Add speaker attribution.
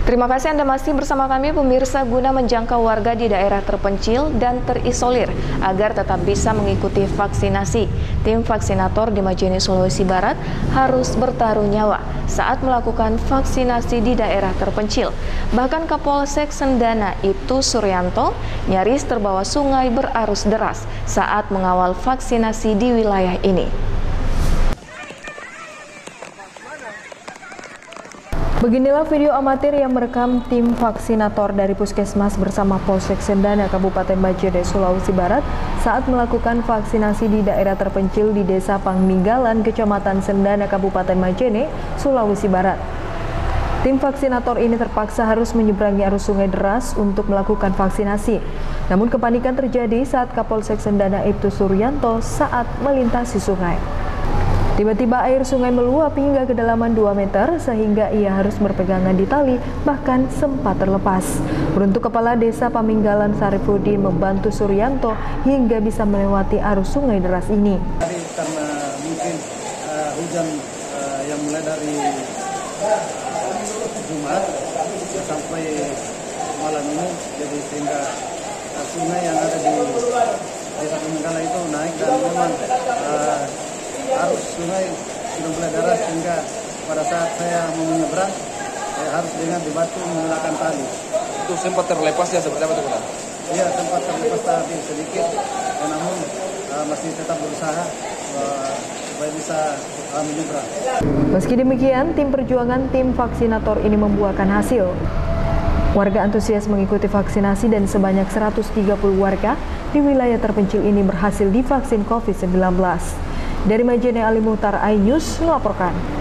Speaker 1: Terima kasih Anda masih bersama kami pemirsa guna menjangkau warga di daerah terpencil dan terisolir agar tetap bisa mengikuti vaksinasi. Tim vaksinator di Majene, Sulawesi Barat harus bertaruh nyawa saat melakukan vaksinasi di daerah terpencil. Bahkan Kapolsek Sendana Ibtu Suryanto nyaris terbawa sungai berarus deras saat mengawal vaksinasi di wilayah ini. Beginilah video amatir yang merekam tim vaksinator dari Puskesmas bersama Polsek Sendana, Kabupaten Majene, Sulawesi Barat saat melakukan vaksinasi di daerah terpencil di Desa Pangminggalan, Kecamatan Sendana, Kabupaten Majene, Sulawesi Barat. Tim vaksinator ini terpaksa harus menyeberangi arus sungai deras untuk melakukan vaksinasi. Namun kepanikan terjadi saat Kapolsek Sendana Ibtu Suryanto saat melintasi sungai. Tiba-tiba air sungai meluap hingga kedalaman 2 meter sehingga ia harus berpegangan di tali, bahkan sempat terlepas. Beruntung Kepala Desa Paminggalan Sarifudin membantu Suryanto hingga bisa melewati arus sungai deras ini.
Speaker 2: Karena mungkin hujan yang mulai dari Jumat sampai malam ini, jadi sehingga sungai yang ada di Desa Paminggalan itu naik dan memang arus sungai sudah mulai deras sehingga pada saat saya mau menyeberang saya harus dengan dibantu menggunakan tali.
Speaker 3: Itu sempat terlepas ya seperti apa itu?
Speaker 2: Iya, sempat terlepas tadi sedikit, namun masih tetap berusaha supaya bisa menyeberang.
Speaker 1: Meski demikian, tim perjuangan tim vaksinator ini membuahkan hasil. Warga antusias mengikuti vaksinasi dan sebanyak 130 warga di wilayah terpencil ini berhasil divaksin COVID-19. Dari Majene, Ali Muhtar, iNews melaporkan.